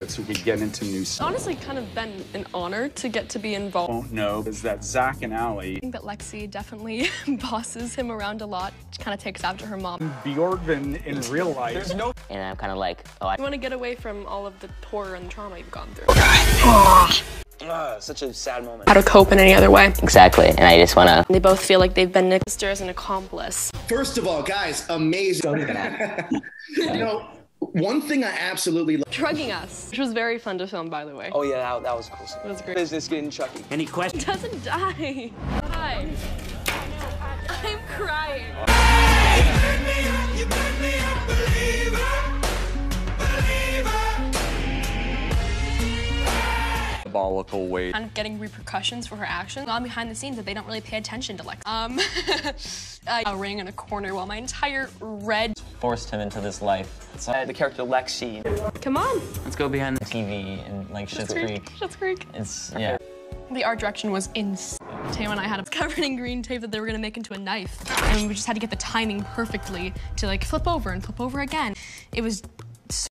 so we could get into new It's stuff. honestly kind of been an honor to get to be involved. Don't know is that Zach and Allie. I think that Lexi definitely bosses him around a lot. She kind of takes after her mom. Bjorgvin in real life. There's no. And I'm kind of like, oh, You want to get away from all of the horror and trauma you've gone through. Such a sad moment. How to cope in any other way. exactly. And I just want to. They both feel like they've been Nick's sister as an accomplice. First of all, guys, amazing. You know, one thing I absolutely love. Drugging us, which was very fun to film, by the way. Oh yeah, that was cool. It was great. Business getting Chucky. Any questions? He doesn't die. Hi. I'm crying. Diabolical way. Kind of getting repercussions for her actions. On behind the scenes that they don't really pay attention to Lex. A ring in a corner while my entire red. Forced him into this life. So The character Lexi. Come on. let's go behind the TV and like Schitt's Creek. Schitt's Creek. It's, yeah. The art direction was insane. Teo and I had it covered in green tape that they were gonna make into a knife. And we just had to get the timing perfectly to like flip over and flip over again. It was